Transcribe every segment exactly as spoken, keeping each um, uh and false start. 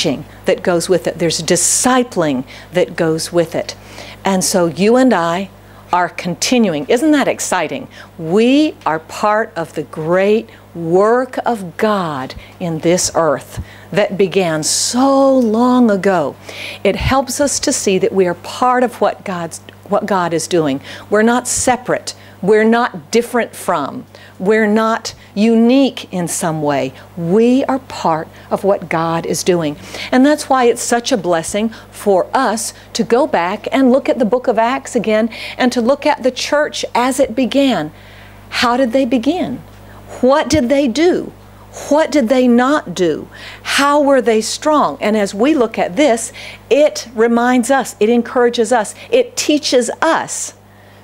teaching that goes with it. There's discipling that goes with it. And so you and I are continuing. Isn't that exciting? We are part of the great work of God in this earth that began so long ago. It helps us to see that we are part of what God's what God is doing. We're not separate. We're not different from. We're not unique in some way. We are part of what God is doing. And that's why it's such a blessing for us to go back and look at the book of Acts again and to look at the church as it began. How did they begin? What did they do? What did they not do? How were they strong? And as we look at this, it reminds us, it encourages us, it teaches us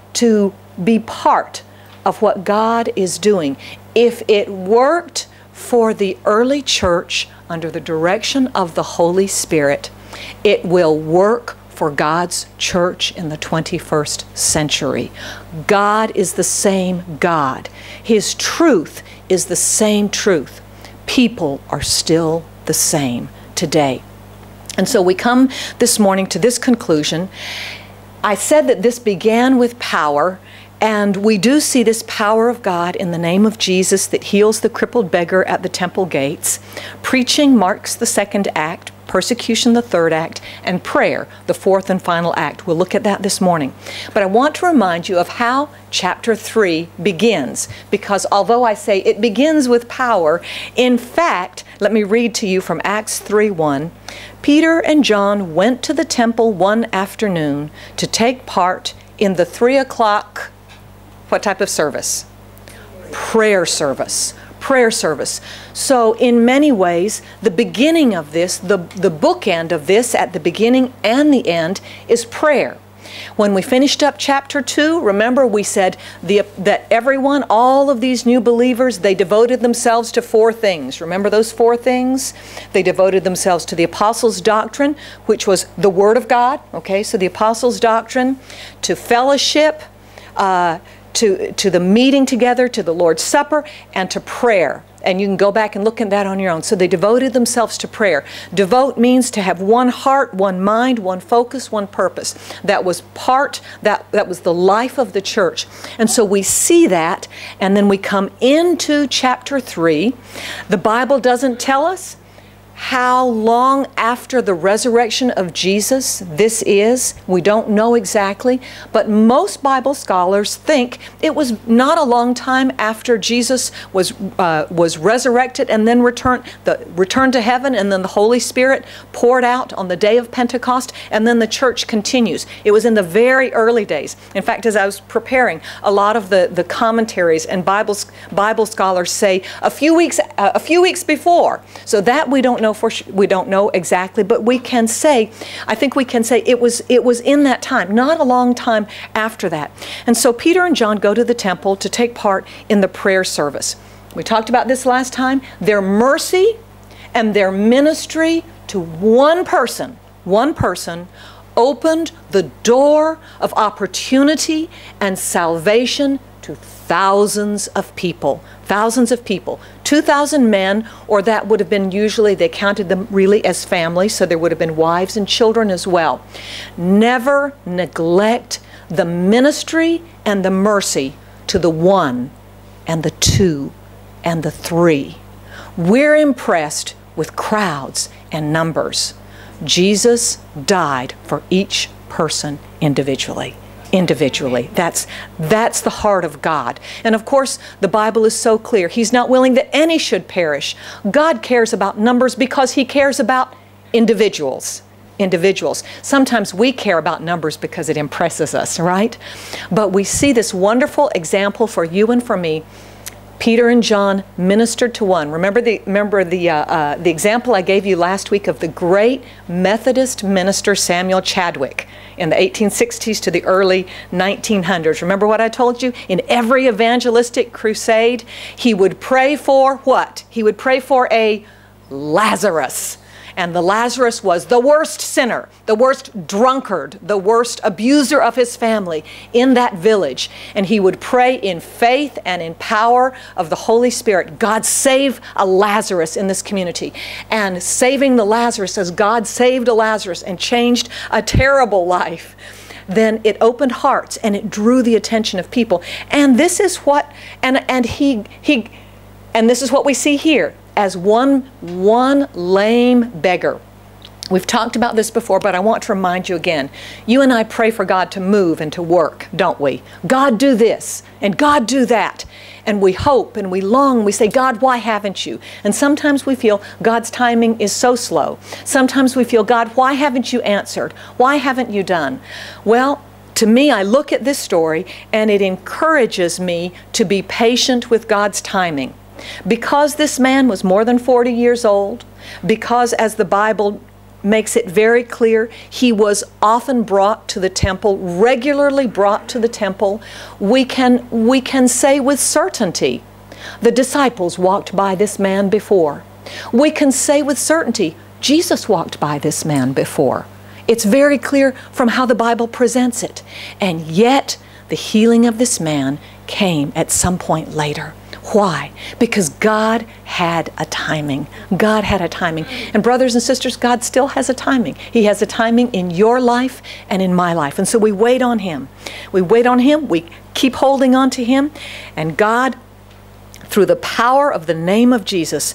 to be part of what God is doing. If it worked for the early church under the direction of the Holy Spirit, it will work for God's church in the twenty-first century. God is the same God. His truth is the same truth. People are still the same today. And so we come this morning to this conclusion. I said that this began with power, and we do see this power of God in the name of Jesus that heals the crippled beggar at the temple gates. Preaching marks the second act, persecution the third act, and prayer the fourth and final act. We'll look at that this morning. But I want to remind you of how chapter three begins, because although I say it begins with power, in fact, let me read to you from Acts three one. Peter and John went to the temple one afternoon to take part in the three o'clock, what type of service? Prayer service. Prayer service. So in many ways, the beginning of this, the, the bookend of this at the beginning and the end is prayer. When we finished up chapter two, remember we said the, that everyone, all of these new believers, they devoted themselves to four things. Remember those four things? They devoted themselves to the apostles' doctrine, which was the Word of God. Okay, so the apostles' doctrine, to fellowship, uh, To, to the meeting together, to the Lord's Supper, and to prayer. And you can go back and look at that on your own. So they devoted themselves to prayer. Devote means to have one heart, one mind, one focus, one purpose. That was part, that, that was the life of the church. And so we see that, and then we come into chapter three. The Bible doesn't tell us how long after the resurrection of Jesus this is. We don't know exactly, but most Bible scholars think it was not a long time after Jesus was uh, was resurrected and then returned the returned to heaven, and then the Holy Spirit poured out on the day of Pentecost, and then the church continues. It was in the very early days. In fact, as I was preparing, a lot of the the commentaries and Bible Bible scholars say a few weeks uh, a few weeks before. So that we don't know. For we don't know exactly, but we can say, I think we can say it was it was in that time, not a long time after that. And so Peter and John go to the temple to take part in the prayer service. We talked about this last time. Their mercy and their ministry to one person, one person, opened the door of opportunity and salvation to thousands of people. Thousands of people. two thousand men, or that would have been usually, they counted them really as family, so there would have been wives and children as well. Never neglect the ministry and the mercy to the one and the two and the three. We're impressed with crowds and numbers. Jesus died for each person individually. Individually. That's, that's the heart of God. And of course, the Bible is so clear. He's not willing that any should perish. God cares about numbers because He cares about individuals. Individuals. Sometimes we care about numbers because it impresses us, right? But we see this wonderful example for you and for me. Peter and John ministered to one. Remember the remember the uh, uh, the example I gave you last week of the great Methodist minister Samuel Chadwick in the eighteen sixties to the early nineteen hundreds. Remember what I told you? In every evangelistic crusade, he would pray for what? He would pray for a Lazarus. And the Lazarus was the worst sinner, the worst drunkard, the worst abuser of his family in that village. And he would pray in faith and in power of the Holy Spirit, God, save a Lazarus in this community. And saving the Lazarus, as God saved a Lazarus and changed a terrible life, then it opened hearts and it drew the attention of people. And this is what, and, and he, he, and this is what we see here as one, one lame beggar. We've talked about this before, but I want to remind you again. You and I pray for God to move and to work, don't we? God, do this, and God, do that. And we hope and we long, we say, God, why haven't you? And sometimes we feel God's timing is so slow. Sometimes we feel, God, why haven't you answered? Why haven't you done? Well, to me, I look at this story and it encourages me to be patient with God's timing. Because this man was more than forty years old, because as the Bible makes it very clear, he was often brought to the temple, regularly brought to the temple, we can, we can say with certainty, the disciples walked by this man before. We can say with certainty, Jesus walked by this man before. It's very clear from how the Bible presents it. And yet, the healing of this man came at some point later. Why? Because God had a timing. God had a timing. And brothers and sisters, God still has a timing. He has a timing in your life and in my life. And so we wait on Him. We wait on Him. We keep holding on to Him. And God, through the power of the name of Jesus,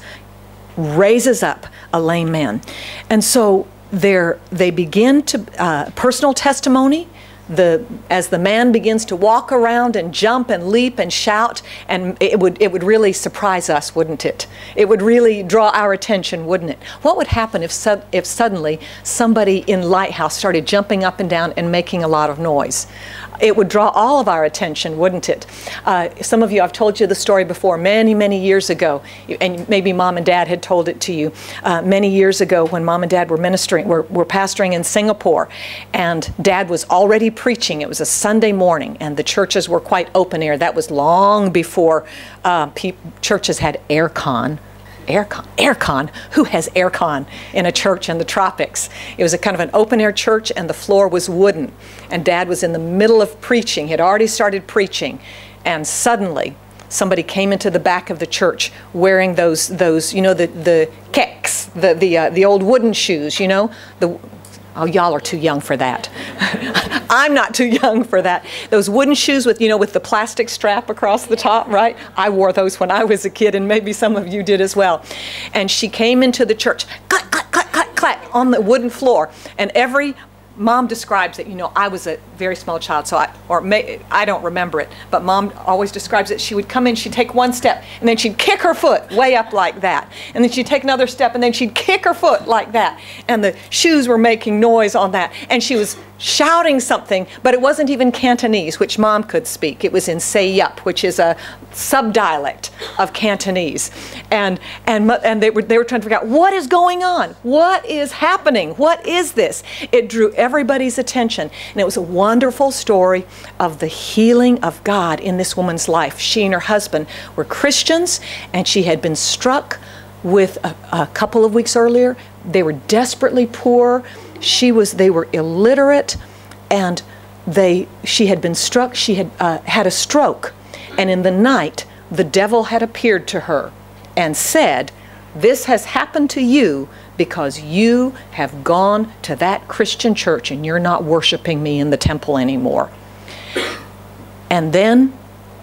raises up a lame man. And so there, they begin to, uh, personal testimony, The, as the man begins to walk around and jump and leap and shout, and it would, it would really surprise us, wouldn't it? It would really draw our attention, wouldn't it? What would happen if, su if suddenly somebody in Lighthouse started jumping up and down and making a lot of noise? It would draw all of our attention, wouldn't it? Uh, some of you, I've told you the story before, many, many years ago, and maybe Mom and Dad had told it to you, uh, many years ago when Mom and Dad were ministering, were, were pastoring in Singapore, and Dad was already preaching. It was a Sunday morning, and the churches were quite open air. That was long before uh, churches had aircon. Aircon, aircon, who has aircon in a church in the tropics? It was a kind of an open-air church, and the floor was wooden. And Dad was in the middle of preaching. He had already started preaching, and suddenly somebody came into the back of the church wearing those, those, you know, the the kecks, the the uh, the old wooden shoes, you know, the. Oh, y'all are too young for that. I'm not too young for that. Those wooden shoes with, you know, with the plastic strap across the top, right? I wore those when I was a kid, and maybe some of you did as well. And she came into the church, clack, clack, clack, clack, clack, on the wooden floor. And every Mom describes it, you know, I was a very small child, so I, or may, I don't remember it, but Mom always describes it. She would come in, she'd take one step, and then she'd kick her foot way up like that. And then she'd take another step, and then she'd kick her foot like that. And the shoes were making noise on that. And she was shouting something, but it wasn't even Cantonese, which Mom could speak. It was in Say Yup, which is a subdialect of Cantonese. And, and, and they, were, they were trying to figure out, what is going on? What is happening? What is this? It drew everybody's attention. And it was a wonderful story of the healing of God in this woman's life. She and her husband were Christians, and she had been struck with, a, a couple of weeks earlier, they were desperately poor. She was, they were illiterate, and they, she had been struck, she had uh, had a stroke. And in the night, the devil had appeared to her and said, this has happened to you because you have gone to that Christian church and you're not worshiping me in the temple anymore. And then,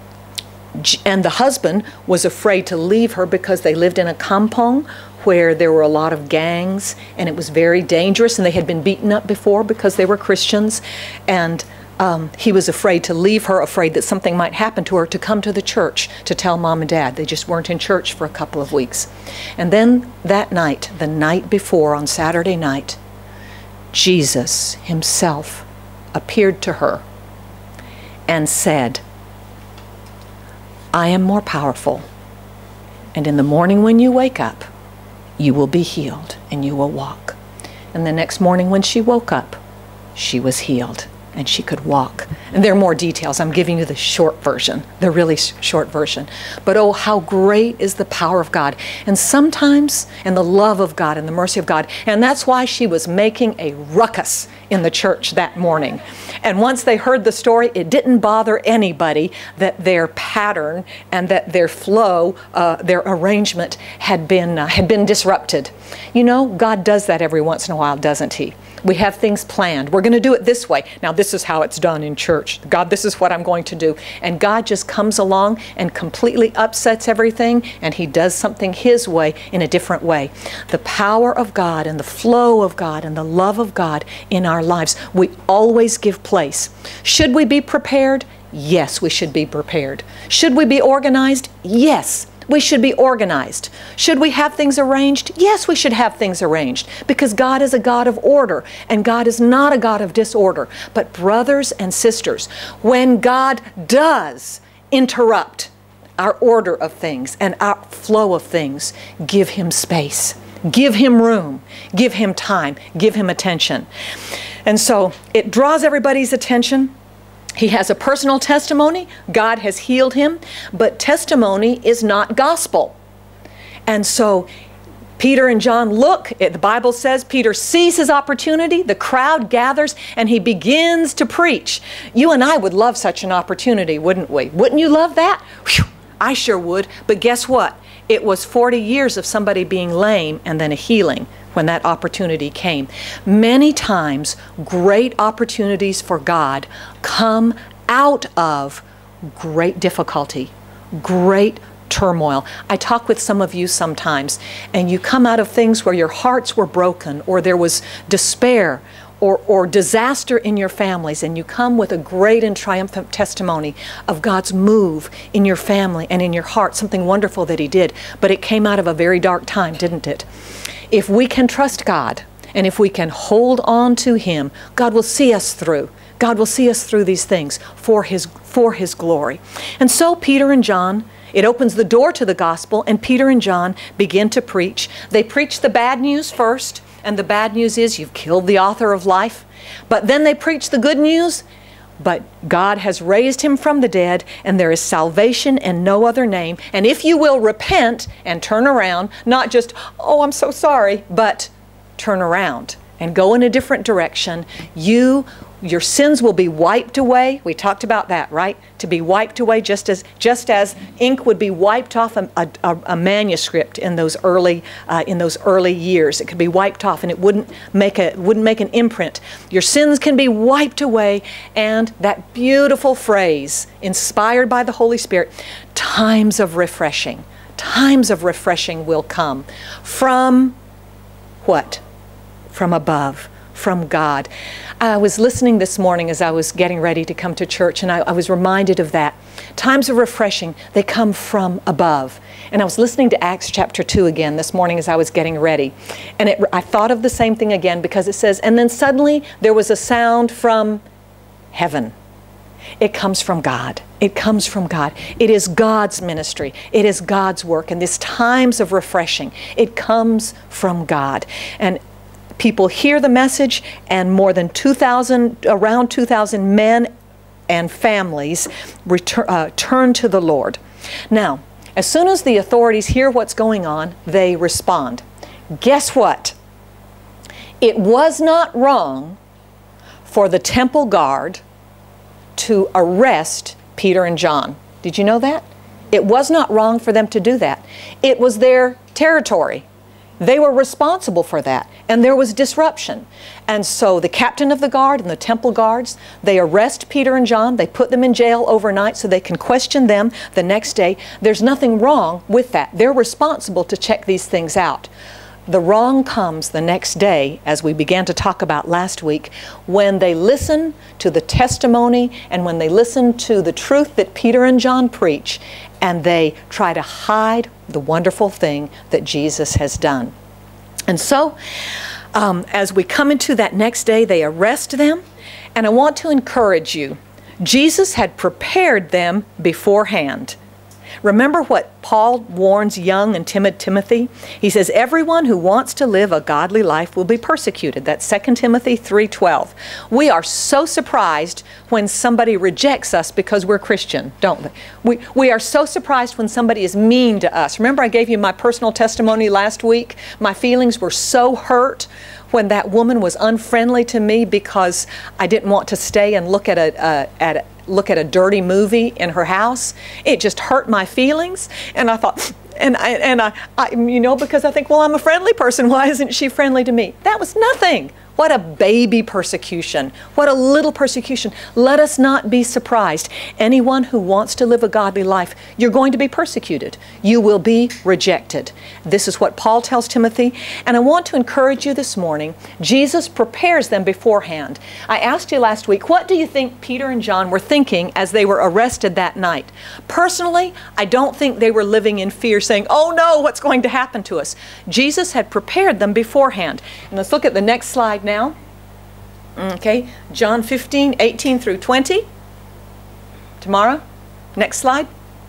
and the husband was afraid to leave her because they lived in a kampong where there were a lot of gangs, and it was very dangerous, and they had been beaten up before because they were Christians. And um, he was afraid to leave her, afraid that something might happen to her, to come to the church to tell Mom and Dad. They just weren't in church for a couple of weeks. And then that night, the night before, on Saturday night, Jesus himself appeared to her and said, I am more powerful, and in the morning when you wake up, you will be healed and you will walk. And the next morning when she woke up, she was healed and she could walk And there are more details. I'm giving you the short version, the really sh short version. But oh, how great is the power of God. And sometimes, and the love of God and the mercy of God. And that's why she was making a ruckus in the church that morning. And once they heard the story, it didn't bother anybody that their pattern and that their flow, uh, their arrangement had been, uh, had been disrupted. You know, God does that every once in a while, doesn't He? We have things planned. We're going to do it this way. Now, this is how it's done in church. God, this is what I'm going to do. And God just comes along and completely upsets everything, and He does something His way in a different way. The power of God and the flow of God and the love of God in our lives, we always give place. Should we be prepared? Yes, we should be prepared. Should we be organized? Yes. We should be organized. Should we have things arranged? Yes, we should have things arranged, because God is a God of order, and God is not a God of disorder. But brothers and sisters, when God does interrupt our order of things and our flow of things, give Him space, give Him room, give Him time, give Him attention. And so it draws everybody's attention. He has a personal testimony. God has healed him, but testimony is not gospel. And so Peter and John look, the Bible says Peter sees his opportunity, the crowd gathers, and he begins to preach. You and I would love such an opportunity, wouldn't we? Wouldn't you love that? Whew, I sure would. But guess what? It was forty years of somebody being lame and then a healing when that opportunity came. Many times, great opportunities for God come out of great difficulty, great turmoil. I talk with some of you sometimes, and you come out of things where your hearts were broken, or there was despair, or, or disaster in your families, and you come with a great and triumphant testimony of God's move in your family and in your heart, something wonderful that He did. But it came out of a very dark time, didn't it? If we can trust God, and if we can hold on to Him, God will see us through. God will see us through these things for His, for His glory. And so Peter and John, it opens the door to the gospel, and Peter and John begin to preach. They preach the bad news first, and the bad news is you've killed the author of life. But then they preach the good news. But God has raised Him from the dead, and there is salvation in no other name. And if you will repent and turn around, not just, oh, I'm so sorry, but turn around and go in a different direction, you, your sins will be wiped away. We talked about that, right? To be wiped away, just as just as ink would be wiped off a, a, a manuscript in those early uh, in those early years. It could be wiped off, and it wouldn't make a wouldn't make an imprint. Your sins can be wiped away, and that beautiful phrase, inspired by the Holy Spirit, times of refreshing. Times of refreshing will come from what? From above, from God. I was listening this morning as I was getting ready to come to church, and I, I was reminded of that. Times of refreshing, they come from above. And I was listening to Acts chapter two again this morning as I was getting ready. And it, I thought of the same thing again, because it says, and then suddenly there was a sound from heaven. It comes from God. It comes from God. It is God's ministry. It is God's work. And these times of refreshing, it comes from God. And people hear the message, and more than two thousand, around two thousand men and families return, uh, turn to the Lord. Now, as soon as the authorities hear what's going on, they respond. Guess what? It was not wrong for the temple guard to arrest Peter and John. Did you know that? It was not wrong for them to do that. It was their territory. They were responsible for that, and there was disruption. And so the captain of the guard and the temple guards, they arrest Peter and John, they put them in jail overnight so they can question them the next day. There's nothing wrong with that. They're responsible to check these things out. The wrong comes the next day, as we began to talk about last week, when they listen to the testimony and when they listen to the truth that Peter and John preach, and they try to hide the wonderful thing that Jesus has done. And so, um, as we come into that next day, they arrest them, and I want to encourage you, Jesus had prepared them beforehand. Remember what Paul warns young and timid Timothy? He says, everyone who wants to live a godly life will be persecuted. That's Second Timothy three twelve. We are so surprised when somebody rejects us because we're Christian, don't we? We, we are so surprised when somebody is mean to us. Remember I gave you my personal testimony last week? My feelings were so hurt when that woman was unfriendly to me because I didn't want to stay and look at a, uh, at a look at a dirty movie in her house. It just hurt my feelings, and I thought, and I, and I, I, you know, because I think, well, I'm a friendly person. Why isn't she friendly to me? That was nothing. What a baby persecution. What a little persecution. Let us not be surprised. Anyone who wants to live a godly life, you're going to be persecuted. You will be rejected. This is what Paul tells Timothy. And I want to encourage you this morning. Jesus prepares them beforehand. I asked you last week, what do you think Peter and John were thinking as they were arrested that night? Personally, I don't think they were living in fear saying, oh no, what's going to happen to us? Jesus had prepared them beforehand. And let's look at the next slide now. Now, okay, John fifteen, eighteen through twenty. Tomorrow, next slide.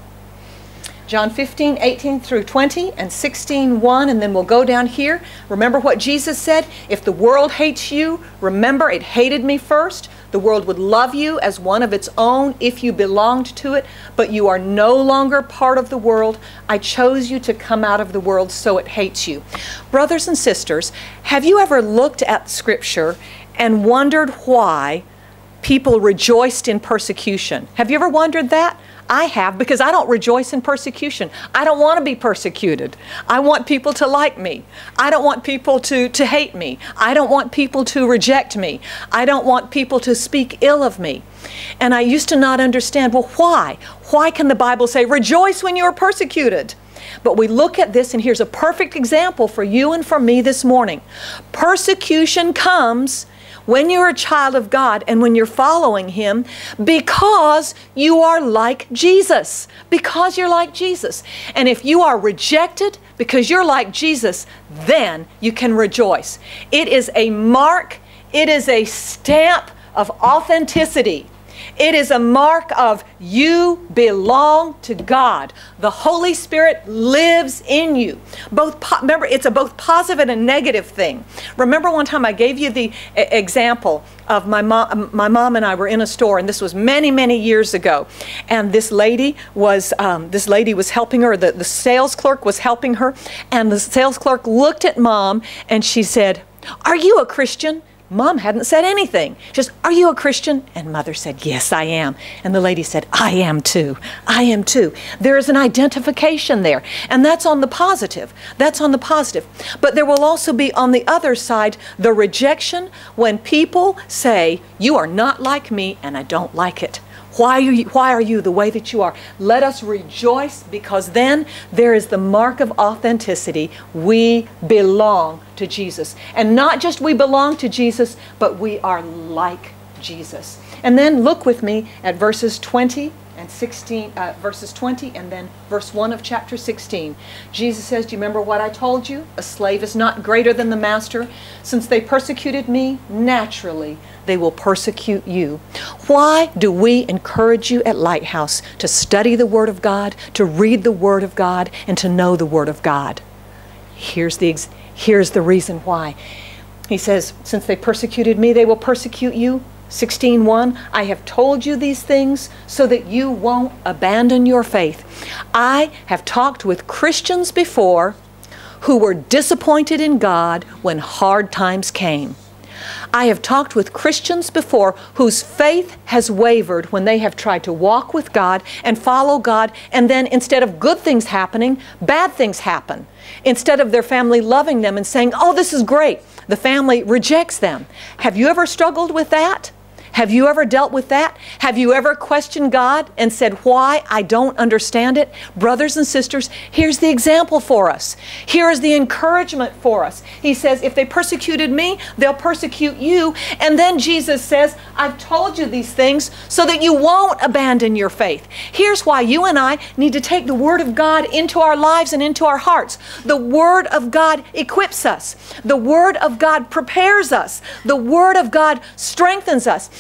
John fifteen, eighteen through twenty and sixteen, one, and then we'll go down here. Remember what Jesus said? If the world hates you, remember it hated me first. The world would love you as one of its own if you belonged to it, but you are no longer part of the world. I chose you to come out of the world, so it hates you. Brothers and sisters, have you ever looked at Scripture and wondered why people rejoiced in persecution? Have you ever wondered that? I have, because I don't rejoice in persecution. I don't want to be persecuted. I want people to like me. I don't want people to, to hate me. I don't want people to reject me. I don't want people to speak ill of me. And I used to not understand, well, why? Why can the Bible say, rejoice when you are persecuted? But we look at this, and here's a perfect example for you and for me this morning. Persecution comes when you're a child of God and when you're following Him because you are like Jesus. Because you're like Jesus. And if you are rejected because you're like Jesus, then you can rejoice. It is a mark, it is a stamp of authenticity. It is a mark of you belong to God. The Holy Spirit lives in you. Both, remember, it's a both positive and a negative thing. Remember one time I gave you the example of my mom, my mom and I were in a store, and this was many, many years ago. And this lady was, um, this lady was helping her, the, the sales clerk was helping her, and the sales clerk looked at Mom and she said, "Are you a Christian?" Mom hadn't said anything. She says, "Are you a Christian?" And Mother said, "Yes, I am." And the lady said, "I am too. I am too." There is an identification there. And that's on the positive. That's on the positive. But there will also be on the other side the rejection when people say, "You are not like me and I don't like it. Why are you, why are you the way that you are?" Let us rejoice, because then there is the mark of authenticity. We belong to Jesus. And not just we belong to Jesus, but we are like Jesus. And then look with me at verses twenty and sixteen, uh, verses twenty and then verse one of chapter sixteen. Jesus says, "Do you remember what I told you? A slave is not greater than the master. Since they persecuted me, naturally they will persecute you." Why do we encourage you at Lighthouse to study the Word of God, to read the Word of God, and to know the Word of God? Here's the, ex here's the reason why. He says, since they persecuted me, they will persecute you. sixteen one, "I have told you these things so that you won't abandon your faith." I have talked with Christians before who were disappointed in God when hard times came. I have talked with Christians before whose faith has wavered when they have tried to walk with God and follow God, and then instead of good things happening, bad things happen. Instead of their family loving them and saying, "Oh, this is great," the family rejects them. Have you ever struggled with that? Have you ever dealt with that? Have you ever questioned God and said, "Why? I don't understand it"? Brothers and sisters, here's the example for us. Here is the encouragement for us. He says, if they persecuted me, they'll persecute you. And then Jesus says, I've told you these things so that you won't abandon your faith. Here's why you and I need to take the Word of God into our lives and into our hearts. The Word of God equips us. The Word of God prepares us. The Word of God strengthens us.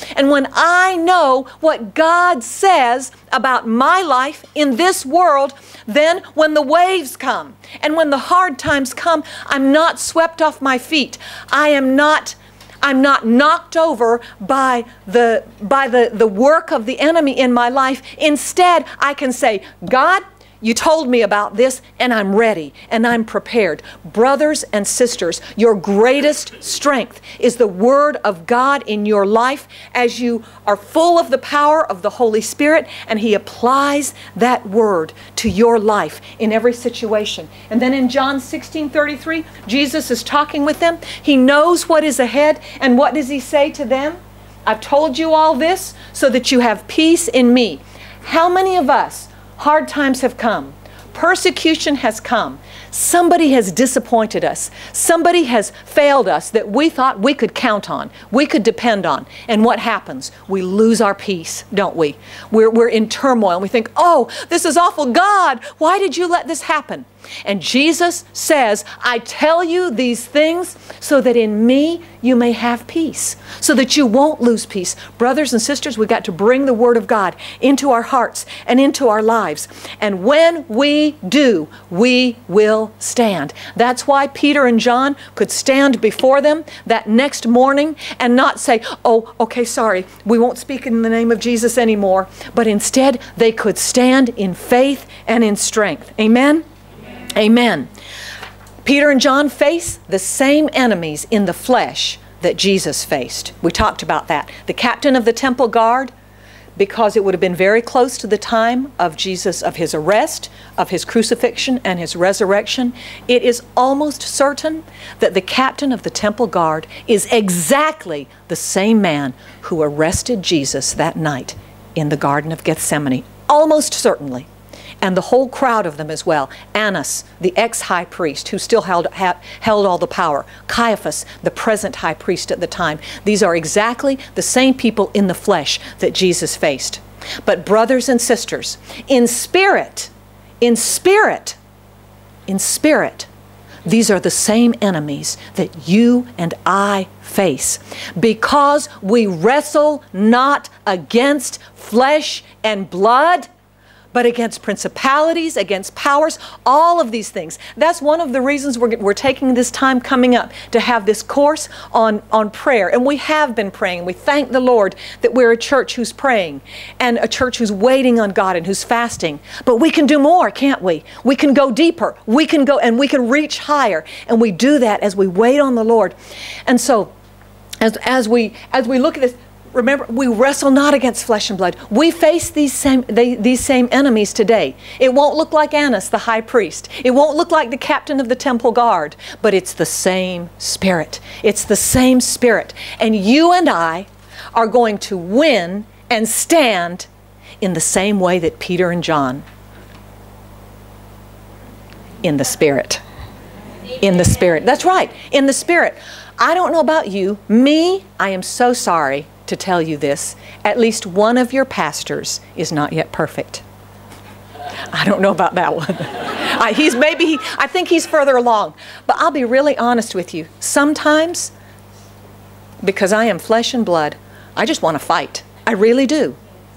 And when I know what God says about my life in this world, then when the waves come and when the hard times come, I'm not swept off my feet. I am not I'm not knocked over by the by the, the work of the enemy in my life. Instead, I can say, God, you told me about this, and I'm ready, and I'm prepared. Brothers and sisters, your greatest strength is the Word of God in your life as you are full of the power of the Holy Spirit, and He applies that Word to your life in every situation. And then in John sixteen thirty-three, Jesus is talking with them. He knows what is ahead, and what does He say to them? I've told you all this so that you have peace in me. How many of us, hard times have come, persecution has come, somebody has disappointed us, somebody has failed us that we thought we could count on, we could depend on, and what happens? We lose our peace, don't we? We're, we're in turmoil, and we think, oh, this is awful. God, why did you let this happen? And Jesus says, I tell you these things so that in me you may have peace, so that you won't lose peace. Brothers and sisters, we've got to bring the Word of God into our hearts and into our lives. And when we do, we will stand. That's why Peter and John could stand before them that next morning and not say, oh, okay, sorry, we won't speak in the name of Jesus anymore. But instead, they could stand in faith and in strength. Amen? Amen. Peter and John face the same enemies in the flesh that Jesus faced. We talked about that. The captain of the temple guard, because it would have been very close to the time of Jesus, of His arrest, of His crucifixion and His resurrection, it is almost certain that the captain of the temple guard is exactly the same man who arrested Jesus that night in the Garden of Gethsemane. Almost certainly. And the whole crowd of them as well. Annas, the ex-high priest, who still held, ha, held all the power. Caiaphas, the present high priest at the time. These are exactly the same people in the flesh that Jesus faced. But brothers and sisters, in spirit, in spirit, in spirit, these are the same enemies that you and I face. Because we wrestle not against flesh and blood, but against principalities, against powers, all of these things. That's one of the reasons we're, we're taking this time coming up to have this course on, on prayer. And we have been praying. We thank the Lord that we're a church who's praying and a church who's waiting on God and who's fasting. But we can do more, can't we? We can go deeper. We can go and we can reach higher. And we do that as we wait on the Lord. And so, as, as, we, as we look at this, remember, we wrestle not against flesh and blood. We face these same, they, these same enemies today. It won't look like Annas, the high priest. It won't look like the captain of the temple guard. But it's the same Spirit. It's the same Spirit. And you and I are going to win and stand in the same way that Peter and John. In the Spirit. In the Spirit. That's right. In the Spirit. I don't know about you. Me, I am so sorry to tell you this, at least one of your pastors is not yet perfect. I don't know about that one. I, he's maybe, he, I think he's further along. But I'll be really honest with you. Sometimes, because I am flesh and blood, I just want to fight. I really do.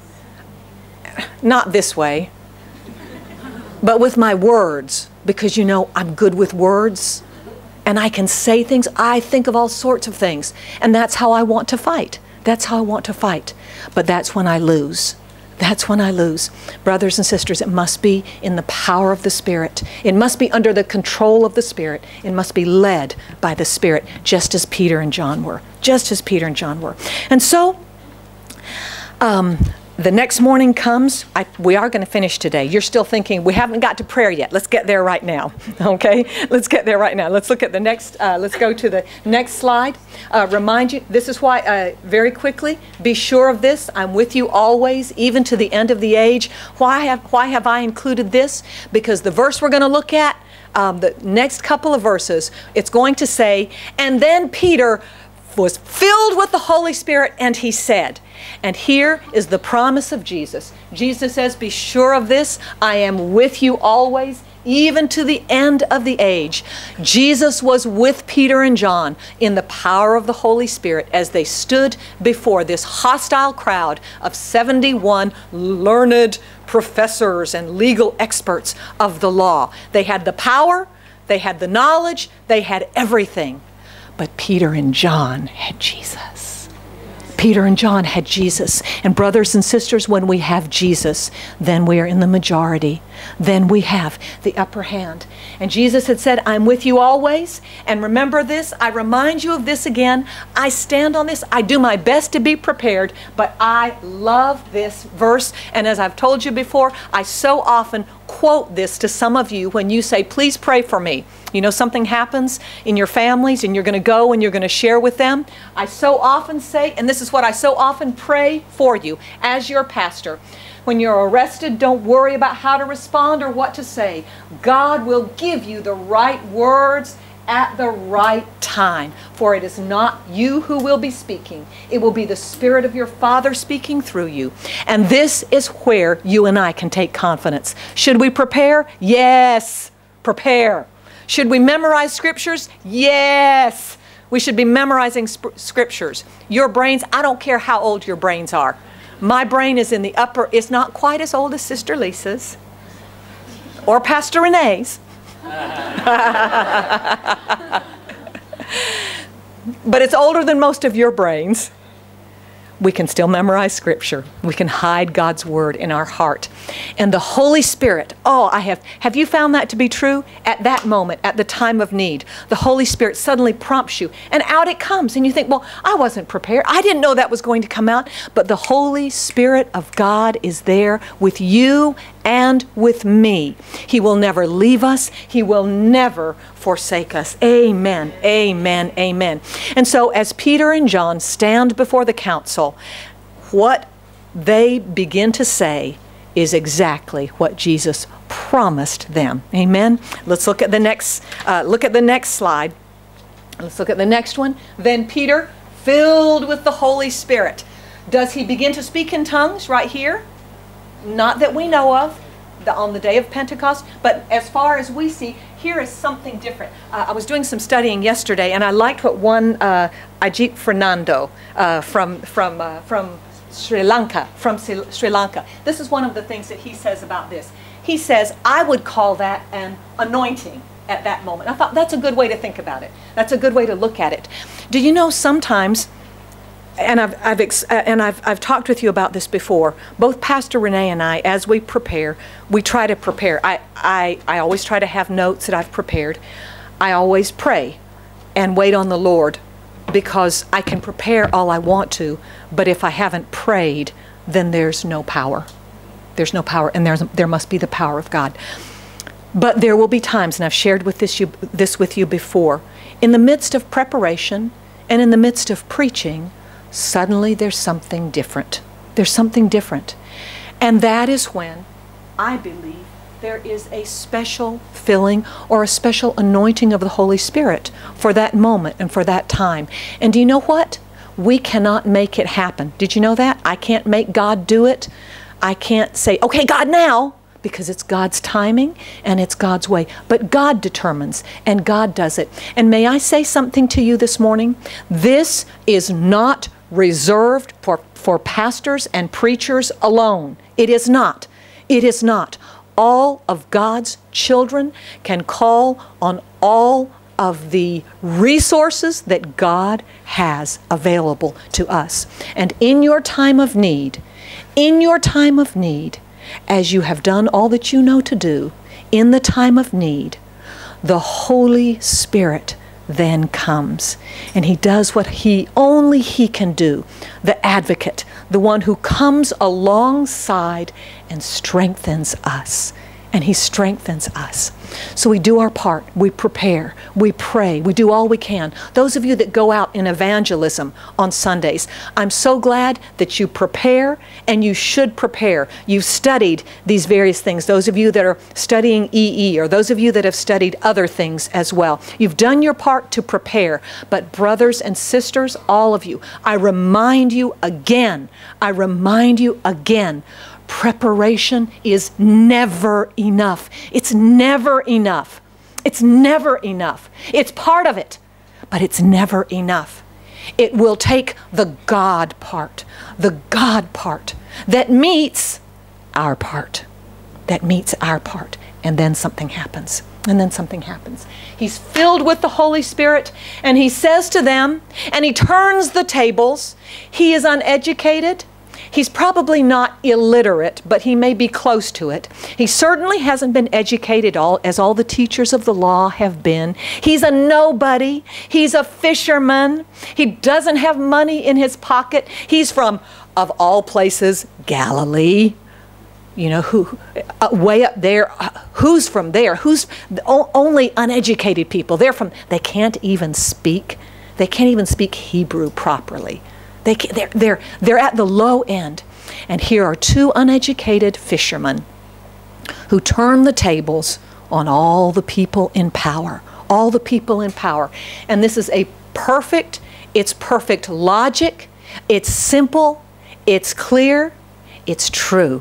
Not this way, but with my words, because you know I'm good with words. And I can say things, I think of all sorts of things. And that's how I want to fight. That's how I want to fight. But that's when I lose. That's when I lose. Brothers and sisters, it must be in the power of the Spirit. It must be under the control of the Spirit. It must be led by the Spirit, just as Peter and John were. Just as Peter and John were. And so, um, the next morning comes. I, we are going to finish today. You're still thinking, we haven't got to prayer yet. Let's get there right now. Okay? Let's get there right now. Let's look at the next, uh, let's go to the next slide. Uh, remind you, this is why, uh, very quickly, be sure of this. I'm with you always, even to the end of the age. Why have, why have I included this? Because the verse we're going to look at, um, the next couple of verses, it's going to say, and then Peter was filled with the Holy Spirit, and he said, and here is the promise of Jesus. Jesus says, be sure of this, I am with you always, even to the end of the age. Jesus was with Peter and John in the power of the Holy Spirit as they stood before this hostile crowd of seventy-one learned professors and legal experts of the law. They had the power, they had the knowledge, they had everything. But Peter and John had Jesus. Peter and John had Jesus. And brothers and sisters, when we have Jesus, then we are in the majority. Then we have the upper hand. And Jesus had said, I'm with you always. And remember this, I remind you of this again. I stand on this. I do my best to be prepared, but I love this verse. And as I've told you before, I so often quote this to some of you when you say, please pray for me. You know, something happens in your families and you're going to go and you're going to share with them. I so often say, and this is what I so often pray for you as your pastor. When you're arrested, don't worry about how to respond or what to say. God will give you the right words at the right time. For it is not you who will be speaking. It will be the Spirit of your Father speaking through you. And this is where you and I can take confidence. Should we prepare? Yes, prepare. Should we memorize scriptures? Yes. We should be memorizing scriptures. Your brains, I don't care how old your brains are. My brain is in the upper, it's not quite as old as Sister Lisa's or Pastor Renee's. But it's older than most of your brains. We can still memorize scripture. We can hide God's word in our heart. And the Holy Spirit, oh, I have, have you found that to be true? At that moment, at the time of need, the Holy Spirit suddenly prompts you and out it comes. And you think, well, I wasn't prepared. I didn't know that was going to come out. But the Holy Spirit of God is there with you and with me. He will never leave us. He will never forsake us. Amen, amen, amen. And so as Peter and John stand before the council, what they begin to say is exactly what Jesus promised them. Amen. Let's look at the next, uh, look at the next slide. Let's look at the next one. Then Peter, filled with the Holy Spirit. Does he begin to speak in tongues right here? Not that we know of, the, on the day of Pentecost, but as far as we see, here is something different. Uh, I was doing some studying yesterday, and I liked what one uh, Ajit Fernando uh, from from uh, from Sri Lanka from Sri Lanka. This is one of the things that he says about this. He says, "I would call that an anointing at that moment." I thought that's a good way to think about it. That's a good way to look at it. Do you know sometimes? And I've, I've, ex and I've, I've talked with you about this before. Both Pastor Renee and I, as we prepare, we try to prepare. I, I, I always try to have notes that I've prepared. I always pray and wait on the Lord because I can prepare all I want to, but if I haven't prayed, then there's no power. There's no power, and there's, there must be the power of God. But there will be times, and I've shared with this, you, this with you before, in the midst of preparation and in the midst of preaching, suddenly there's something different. There's something different. And that is when I believe there is a special filling or a special anointing of the Holy Spirit for that moment and for that time. And do you know what? We cannot make it happen. Did you know that? I can't make God do it. I can't say, okay, God, now, because it's God's timing and it's God's way. But God determines and God does it. And may I say something to you this morning? This is not reserved for, for pastors and preachers alone. It is not. It is not. All of God's children can call on all of the resources that God has available to us. And in your time of need, in your time of need, as you have done all that you know to do, in the time of need, the Holy Spirit then comes. And he does what he only he can do. The advocate, the one who comes alongside and strengthens us. And he strengthens us. So we do our part. We prepare. We pray. We do all we can. Those of you that go out in evangelism on Sundays, I'm so glad that you prepare, and you should prepare. You've studied these various things. Those of you that are studying E E, or those of you that have studied other things as well. You've done your part to prepare. But brothers and sisters, all of you, I remind you again, I remind you again, Preparation is never enough. It's never enough. It's never enough. It's part of it, but it's never enough. It will take the God part, the God part that meets our part, that meets our part, and then something happens. And then something happens. He's filled with the Holy Spirit, and he says to them, and he turns the tables. He is uneducated. He's probably not illiterate, but he may be close to it. He certainly hasn't been educated all, as all the teachers of the law have been. He's a nobody. He's a fisherman. He doesn't have money in his pocket. He's from, of all places, Galilee. You know, who, uh, way up there, uh, who's from there? Who's o only uneducated people? They're from, they can't even speak. They can't even speak Hebrew properly. They can't, they're, they're, they're at the low end. And here are two uneducated fishermen who turn the tables on all the people in power. All the people in power. And this is a perfect, it's perfect logic. It's simple. It's clear. It's true.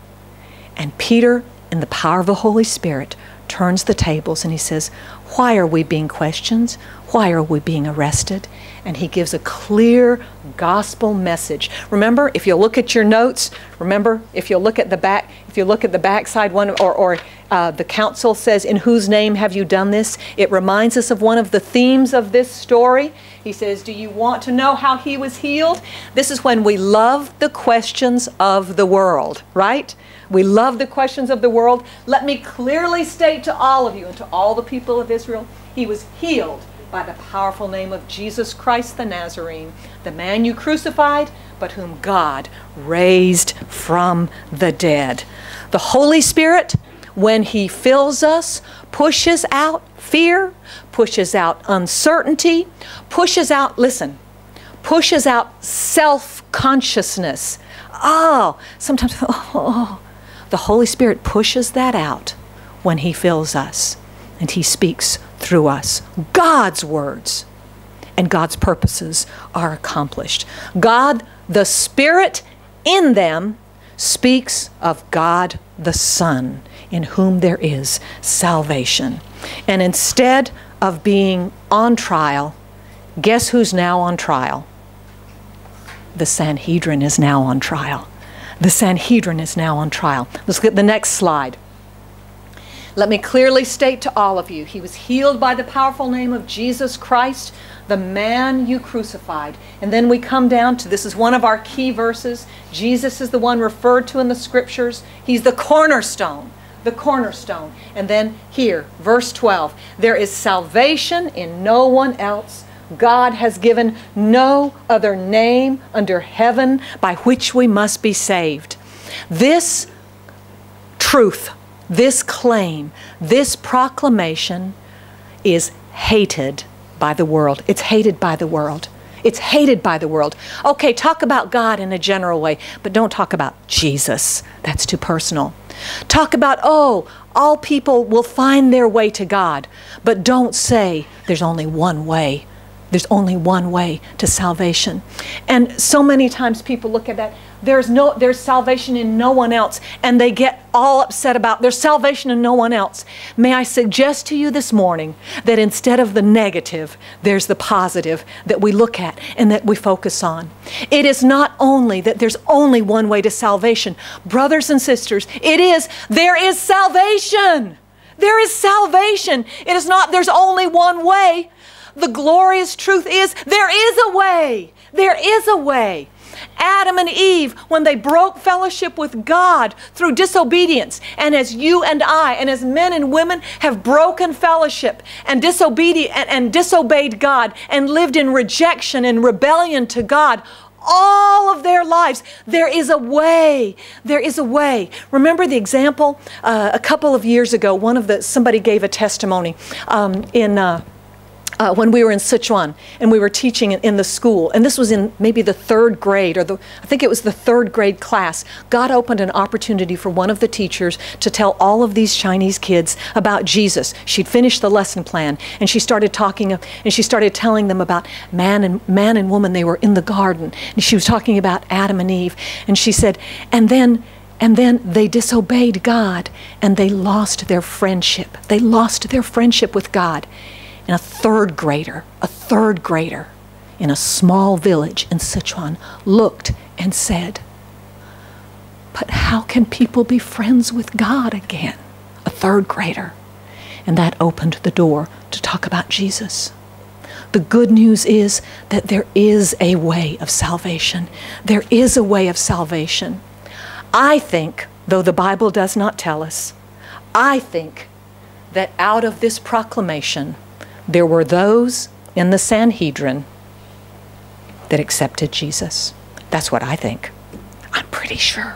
And Peter, in the power of the Holy Spirit, turns the tables and he says, why are we being questioned? Why are we being arrested? And he gives a clear gospel message. Remember, if you look at your notes, remember, if you look at the back, if you look at the backside one, or, or uh, the council says, in whose name have you done this? It reminds us of one of the themes of this story. He says, do you want to know how he was healed? This is when we love the questions of the world, right? We love the questions of the world. Let me clearly state to all of you and to all the people of Israel, he was healed by the powerful name of Jesus Christ the Nazarene, the man you crucified, but whom God raised from the dead. The Holy Spirit, when he fills us, pushes out fear, pushes out uncertainty, pushes out, listen, pushes out self-consciousness. Oh, sometimes, oh, the Holy Spirit pushes that out when he fills us and he speaks through us. God's words and God's purposes are accomplished. God, the Spirit in them, speaks of God the Son, in whom there is salvation. And instead of being on trial, guess who's now on trial? The Sanhedrin is now on trial. The Sanhedrin is now on trial. Let's get the next slide. Let me clearly state to all of you, he was healed by the powerful name of Jesus Christ, the man you crucified. And then we come down to, this is one of our key verses. Jesus is the one referred to in the scriptures. He's the cornerstone, the cornerstone. And then here, verse twelve, there is salvation in no one else. God has given no other name under heaven by which we must be saved. This truth, this claim, this proclamation is hated by the world. It's hated by the world. It's hated by the world. Okay, talk about God in a general way, but don't talk about Jesus. That's too personal. Talk about, oh, all people will find their way to God, but don't say there's only one way. There's only one way to salvation. And so many times people look at that, there's no, there's salvation in no one else, and they get all upset about there's salvation in no one else. May I suggest to you this morning that instead of the negative, there's the positive that we look at and that we focus on. It is not only that there's only one way to salvation. Brothers and sisters, it is, there is salvation. There is salvation. It is not there's only one way. The glorious truth is there is a way. There is a way. Adam and Eve, when they broke fellowship with God through disobedience, and as you and I, and as men and women have broken fellowship and, disobedi- and, and disobeyed God and lived in rejection and rebellion to God, all of their lives, there is a way. There is a way. Remember the example uh, a couple of years ago, one of the, somebody gave a testimony um, in... Uh, Uh, when we were in Sichuan and we were teaching in, in the school, and this was in maybe the third grade, or the, I think it was the third grade class, God opened an opportunity for one of the teachers to tell all of these Chinese kids about Jesus. She'd finished the lesson plan, and she started talking, and she started telling them about man and, man and woman. They were in the garden, and she was talking about Adam and Eve, and she said, and then And then they disobeyed God, and they lost their friendship. They lost their friendship with God. And a third grader, a third grader in a small village in Sichuan looked and said, "But how can people be friends with God again?" A third grader. And that opened the door to talk about Jesus. The good news is that there is a way of salvation. There is a way of salvation. I think, though the Bible does not tell us, I think that out of this proclamation, there were those in the Sanhedrin that accepted Jesus. That's what I think. I'm pretty sure.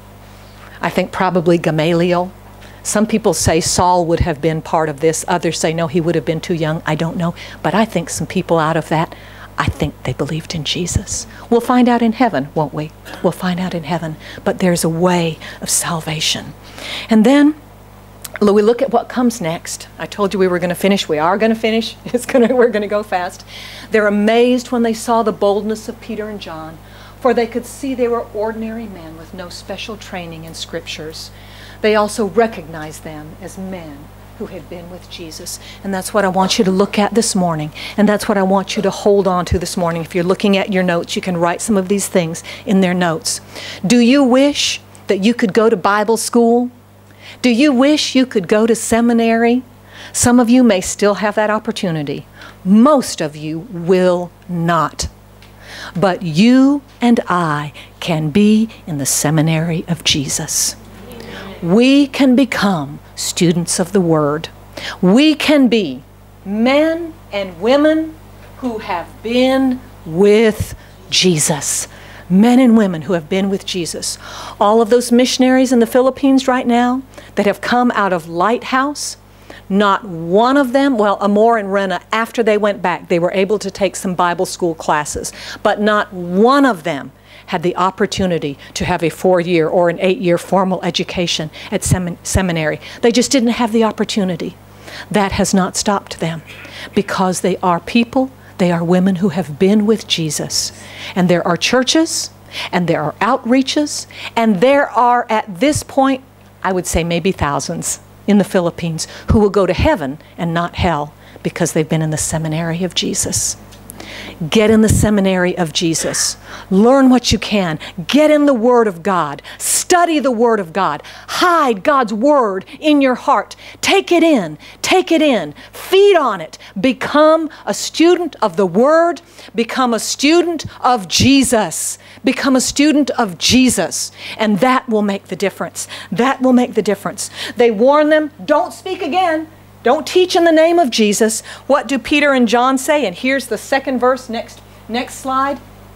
I think probably Gamaliel. Some people say Saul would have been part of this. Others say, no, he would have been too young. I don't know. But I think some people out of that, I think they believed in Jesus. We'll find out in heaven, won't we? We'll find out in heaven. But there's a way of salvation. And then we look at what comes next. I told you we were going to finish. We are going to finish. It's going to, we're going to go fast. They're amazed when they saw the boldness of Peter and John, for they could see they were ordinary men with no special training in scriptures. They also recognized them as men who had been with Jesus. And that's what I want you to look at this morning. And that's what I want you to hold on to this morning. If you're looking at your notes, you can write some of these things in their notes. Do you wish that you could go to Bible school? Do you wish you could go to seminary? Some of you may still have that opportunity. Most of you will not. But you and I can be in the seminary of Jesus. We can become students of the Word. We can be men and women who have been with Jesus. Men and women who have been with Jesus. All of those missionaries in the Philippines right now that have come out of Lighthouse, not one of them, well, Amor and Rena, after they went back, they were able to take some Bible school classes, but not one of them had the opportunity to have a four-year or an eight-year formal education at semin seminary. They just didn't have the opportunity. That has not stopped them because they are people, they are women who have been with Jesus. And there are churches, and there are outreaches, and there are at this point, I would say maybe thousands in the Philippines who will go to heaven and not hell because they've been in the seminary of Jesus. Get in the seminary of Jesus. Learn what you can. Get in the Word of God. Study the Word of God. Hide God's Word in your heart. Take it in. Take it in. Feed on it. Become a student of the Word. Become a student of Jesus. Become a student of Jesus. And that will make the difference. That will make the difference. They warn them, don't speak again. Don't teach in the name of Jesus. What do Peter and John say? And here's the second verse, next, next slide.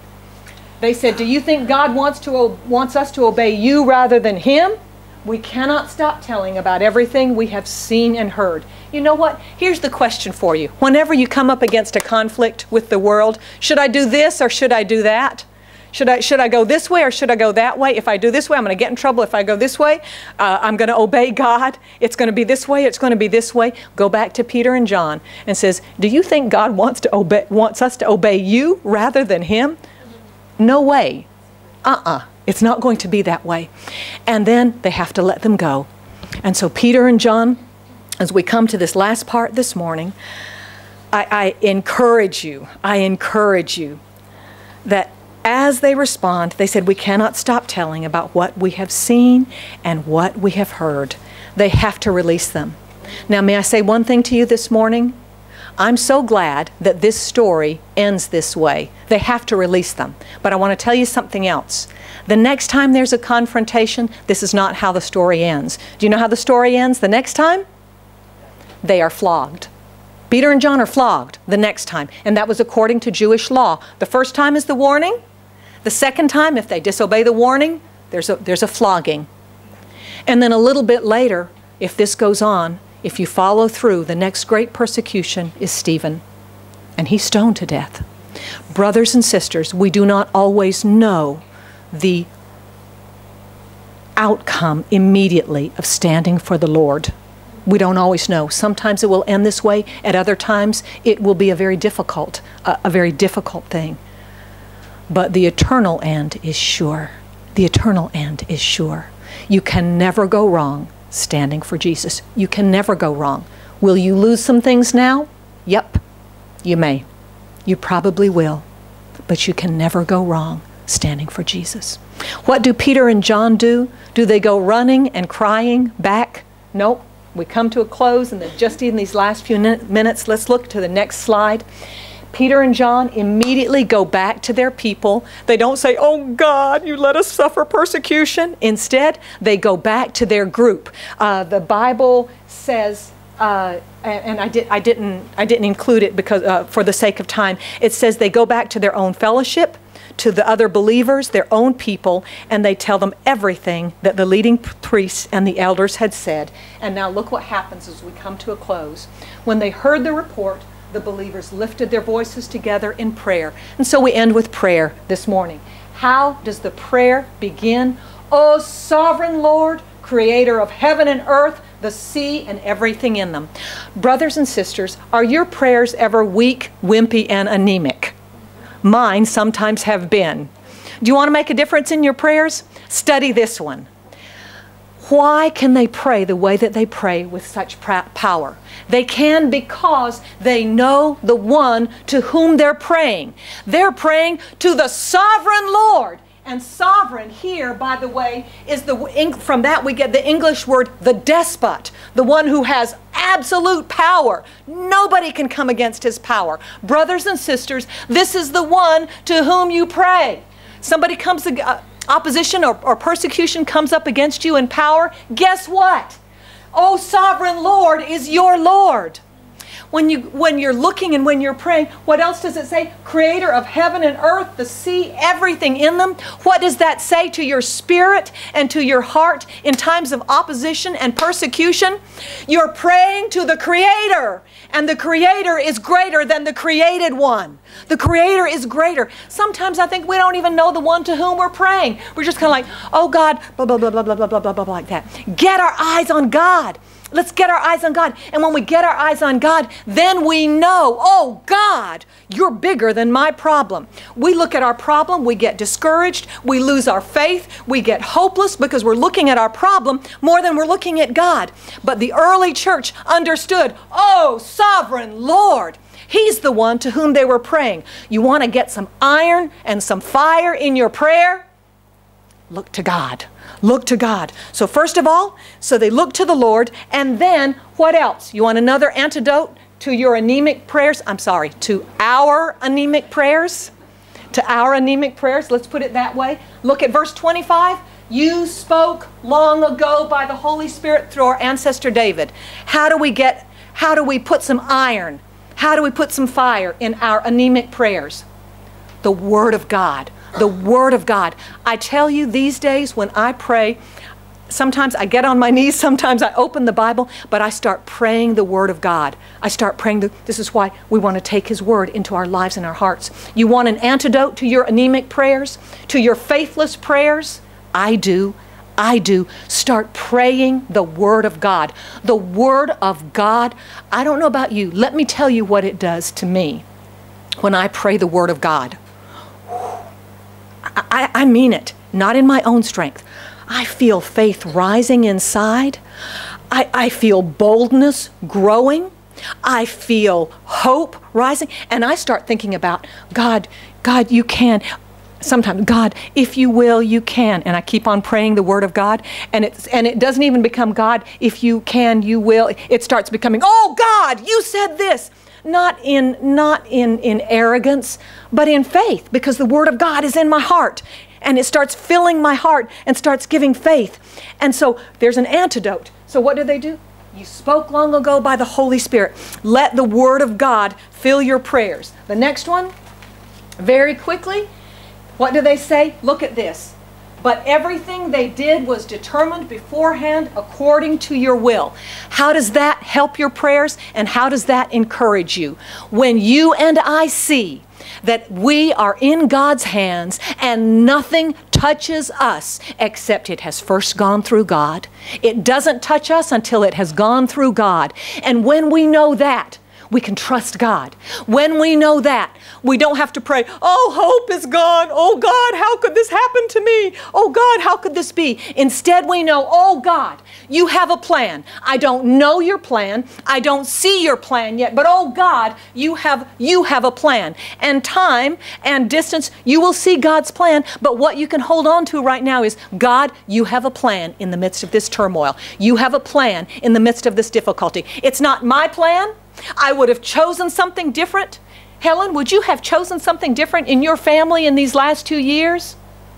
They said, do you think God wants, to, wants us to obey you rather than Him? We cannot stop telling about everything we have seen and heard. You know what? Here's the question for you. Whenever you come up against a conflict with the world, should I do this or should I do that? Should I, should I go this way or should I go that way? If I do this way, I'm going to get in trouble. If I go this way, uh, I'm going to obey God. It's going to be this way. It's going to be this way. Go back to Peter and John and says, do you think God wants to obey, wants us to obey you rather than Him? No way. Uh-uh. It's not going to be that way. And then they have to let them go. And so Peter and John, as we come to this last part this morning, I, I encourage you, I encourage you that as they respond, they said, we cannot stop telling about what we have seen and what we have heard. They have to release them. Now, may I say one thing to you this morning? I'm so glad that this story ends this way. They have to release them. But I want to tell you something else. The next time there's a confrontation, this is not how the story ends. Do you know how the story ends the next time? They are flogged. Peter and John are flogged the next time. And that was according to Jewish law. The first time is the warning. The second time, if they disobey the warning, there's a, there's a flogging. And then a little bit later, if this goes on, if you follow through, the next great persecution is Stephen. And he's stoned to death. Brothers and sisters, we do not always know the outcome immediately of standing for the Lord. We don't always know. Sometimes it will end this way. At other times, it will be a very difficult, uh, a very difficult thing. But the eternal end is sure. The eternal end is sure. You can never go wrong standing for Jesus. You can never go wrong. Will you lose some things now? Yep, you may. You probably will. But you can never go wrong standing for Jesus. What do Peter and John do? Do they go running and crying back? Nope. We come to a close, and just in these last few minutes, let's look to the next slide. Peter and John immediately go back to their people. They don't say, oh God, you let us suffer persecution. Instead, they go back to their group. Uh, the Bible says, uh, and I, did, I, didn't, I didn't include it because, uh, for the sake of time, it says they go back to their own fellowship, to the other believers, their own people, and they tell them everything that the leading priests and the elders had said. And now look what happens as we come to a close. When they heard the report, the believers lifted their voices together in prayer. And so we end with prayer this morning. How does the prayer begin? O sovereign Lord, creator of heaven and earth, the sea and everything in them. Brothers and sisters, are your prayers ever weak, wimpy, and anemic? Mine sometimes have been. Do you want to make a difference in your prayers? Study this one. Why can they pray the way that they pray with such power? They can because they know the one to whom they're praying. They're praying to the sovereign Lord. And sovereign here, by the way, is the, from that we get the English word, the despot, the one who has absolute power. Nobody can come against his power. Brothers and sisters, this is the one to whom you pray. Somebody comes, uh, opposition or, or persecution comes up against you in power. Guess what? Oh, sovereign Lord is your Lord. When, you, when you're looking and when you're praying, what else does it say? Creator of heaven and earth, the sea, everything in them. What does that say to your spirit and to your heart in times of opposition and persecution? You're praying to the Creator, and the Creator is greater than the created one. The Creator is greater. Sometimes I think we don't even know the one to whom we're praying. We're just kind of like, oh God, blah, blah, blah, blah, blah, blah, blah, blah, blah, like that. Get our eyes on God. Let's get our eyes on God. And when we get our eyes on God, then we know, oh God, you're bigger than my problem. We look at our problem, we get discouraged, we lose our faith, we get hopeless because we're looking at our problem more than we're looking at God. But the early church understood, oh, sovereign Lord, He's the one to whom they were praying. You want to get some iron and some fire in your prayer? Look to God. Look to God. So first of all, so they look to the Lord, and then what else? You want another antidote to your anemic prayers? I'm sorry, to our anemic prayers? To our anemic prayers, let's put it that way. Look at verse twenty-five. You spoke long ago by the Holy Spirit through our ancestor David. How do we get, how do we put some iron? How do we put some fire in our anemic prayers? The Word of God. The Word of God. I tell you, these days when I pray, sometimes I get on my knees, sometimes I open the Bible, but I start praying the Word of God. I start praying. The, this is why we want to take His Word into our lives and our hearts. You want an antidote to your anemic prayers, to your faithless prayers? I do. I do. Start praying the Word of God. The Word of God. I don't know about you. Let me tell you what it does to me when I pray the Word of God. I, I mean it, not in my own strength. I feel faith rising inside. I, I feel boldness growing. I feel hope rising. And I start thinking about, God, God, you can. Sometimes, God, if you will, you can. And I keep on praying the Word of God. And, it's, and it doesn't even become, God, if you can, you will. It starts becoming, oh, God, you said this. Not in, not in, in arrogance, but in faith, because the Word of God is in my heart. And it starts filling my heart and starts giving faith. And so there's an antidote. So what do they do? You spoke long ago by the Holy Spirit. Let the Word of God fill your prayers. The next one, very quickly, what do they say? Look at this. But everything they did was determined beforehand according to your will. How does that help your prayers, and how does that encourage you? When you and I see that we are in God's hands and nothing touches us except it has first gone through God. It doesn't touch us until it has gone through God. And when we know that, we can trust God. When we know that, we don't have to pray, oh, hope is gone. Oh, God, how could this happen to me? Oh, God, how could this be? Instead, we know, oh, God, you have a plan. I don't know your plan. I don't see your plan yet, but oh, God, you have, you have a plan. And time and distance, you will see God's plan, but what you can hold on to right now is, God, you have a plan in the midst of this turmoil. You have a plan in the midst of this difficulty. It's not my plan. I would have chosen something different. Helen, would you have chosen something different in your family in these last two years?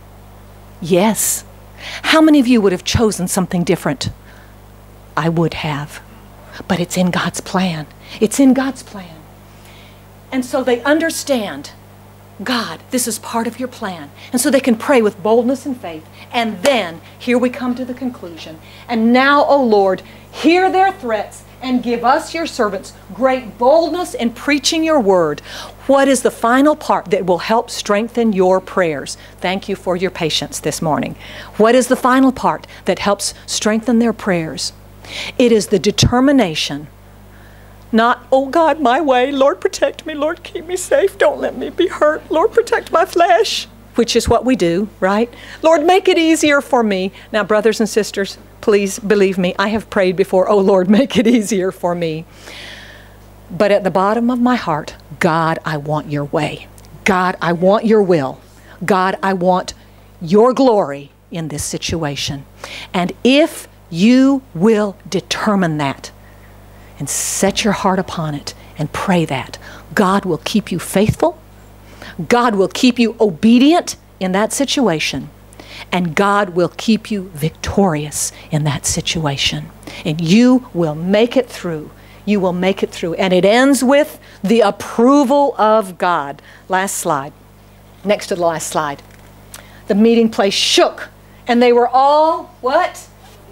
Yes. How many of you would have chosen something different? I would have. But it's in God's plan. It's in God's plan. And so they understand, God, this is part of your plan. And so they can pray with boldness and faith. And then, here we come to the conclusion. And now, O Lord, hear their threats and give us, your servants, great boldness in preaching your word. What is the final part that will help strengthen your prayers? Thank you for your patience this morning. What is the final part that helps strengthen their prayers? It is the determination, not, oh God, my way, Lord, protect me, Lord, keep me safe, don't let me be hurt, Lord, protect my flesh, which is what we do, right? Lord, make it easier for me. Now, brothers and sisters, please believe me, I have prayed before, oh Lord, make it easier for me. But at the bottom of my heart, God, I want your way. God, I want your will. God, I want your glory in this situation. And if you will determine that and set your heart upon it and pray that, God will keep you faithful. God will keep you obedient in that situation. And God will keep you victorious in that situation. And you will make it through. You will make it through. And it ends with the approval of God. Last slide. Next to the last slide. The meeting place shook. And they were all, what?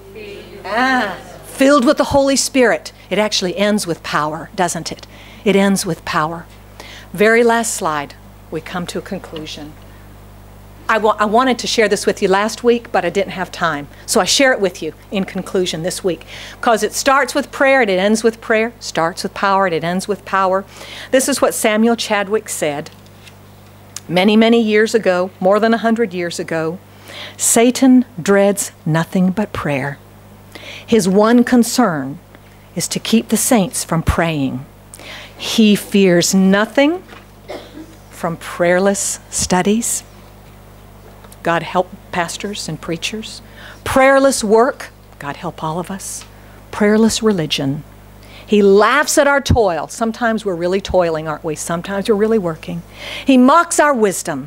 Ah, filled with the Holy Spirit. It actually ends with power, doesn't it? It ends with power. Very last slide. We come to a conclusion. I, wa I wanted to share this with you last week, but I didn't have time. So I share it with you in conclusion this week. Because it starts with prayer and it ends with prayer. Starts with power and it ends with power. This is what Samuel Chadwick said many, many years ago, more than a hundred years ago. Satan dreads nothing but prayer. His one concern is to keep the saints from praying. He fears nothing from prayerless studies. God help pastors and preachers. Prayerless work. God help all of us. Prayerless religion. He laughs at our toil. Sometimes we're really toiling, aren't we? Sometimes we're really working. He mocks our wisdom.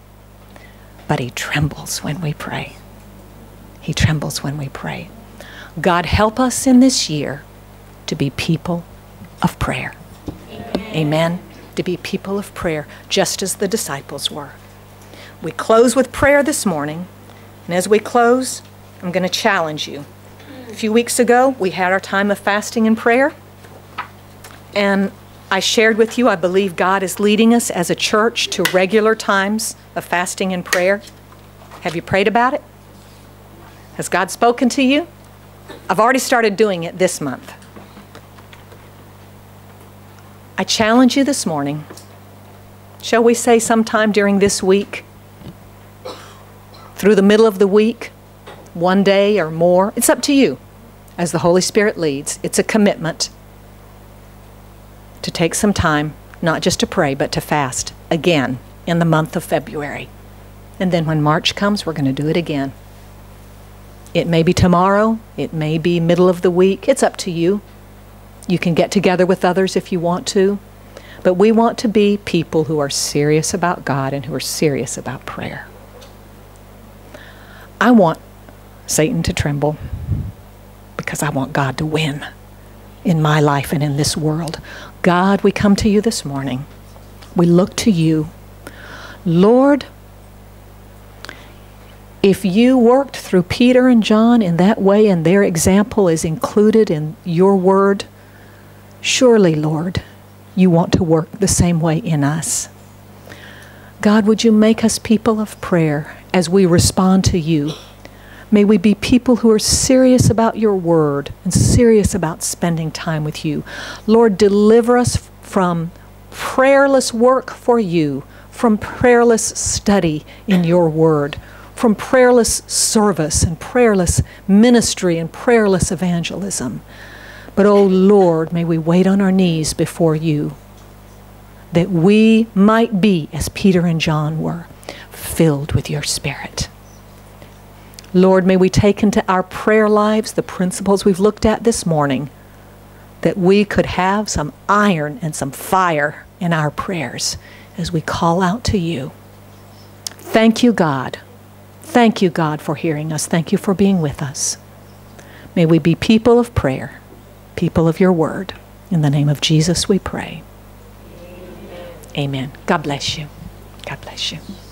But he trembles when we pray. He trembles when we pray. God help us in this year to be people of prayer. Amen. Amen. To be people of prayer, just as the disciples were. We close with prayer this morning. And as we close, I'm going to challenge you. A few weeks ago, we had our time of fasting and prayer. And I shared with you, I believe God is leading us as a church to regular times of fasting and prayer. Have you prayed about it? Has God spoken to you? I've already started doing it this month. I challenge you this morning. Shall we say sometime during this week, through the middle of the week, one day or more? It's up to you as the Holy Spirit leads. It's a commitment to take some time, not just to pray, but to fast again in the month of February. And then when March comes, we're going to do it again. It may be tomorrow. It may be middle of the week. It's up to you. You can get together with others if you want to. But we want to be people who are serious about God and who are serious about prayer. I want Satan to tremble because I want God to win in my life and in this world. God, we come to you this morning. We look to you. Lord, if you worked through Peter and John in that way and their example is included in your word, surely, Lord, you want to work the same way in us. God, would you make us people of prayer as we respond to you? May we be people who are serious about your word and serious about spending time with you. Lord, deliver us from prayerless work for you, from prayerless study in your word, from prayerless service and prayerless ministry and prayerless evangelism. But, oh Lord, may we wait on our knees before you, that we might be, as Peter and John were, filled with your Spirit. Lord, may we take into our prayer lives the principles we've looked at this morning, that we could have some iron and some fire in our prayers as we call out to you. Thank you, God. Thank you, God, for hearing us. Thank you for being with us. May we be people of prayer, people of your word. In the name of Jesus we pray. Amen. Amen. God bless you. God bless you.